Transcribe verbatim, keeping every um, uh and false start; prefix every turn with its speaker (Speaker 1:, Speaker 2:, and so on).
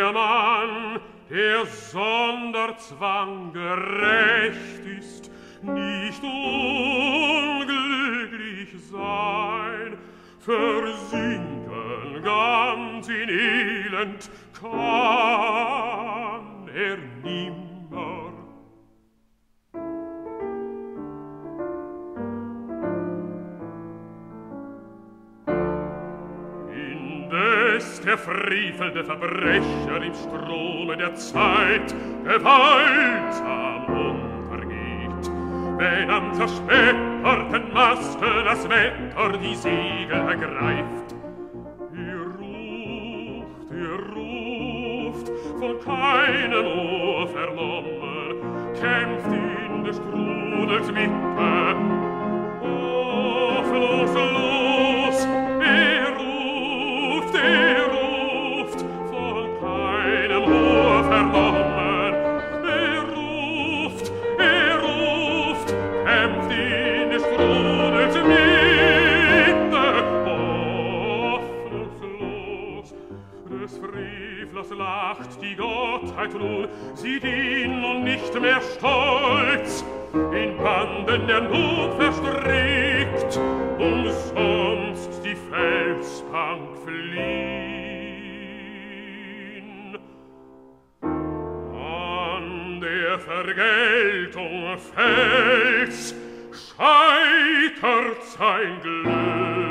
Speaker 1: der Mann, der Sonderzwang gerecht ist, nicht unglücklich sein, versinken ganz in Elend kann er nimmer. Indes der frevelnde Verbrecher im Strome der Zeit gewaltsam untergeht, wenn am zerschmetterten Maste das Wetter die Segel ergreift. Er ruft, er ruft, von keinem Ohr vernommen, kämpft in des Strudels Mitte. Auf, los, los, er ruft, er ruft, von keinem Ohr vernommen. Er ruft, er ruft, kämpft in des Strudels Mitte. Hoffnungslos, des Frevlers lacht die Gottheit nun, sieht ihn nun nicht mehr stolz, in Banden der Not verstrickt, umsonst die Felsbank fliehn. An der Vergeltung Fels scheitert sein Glück.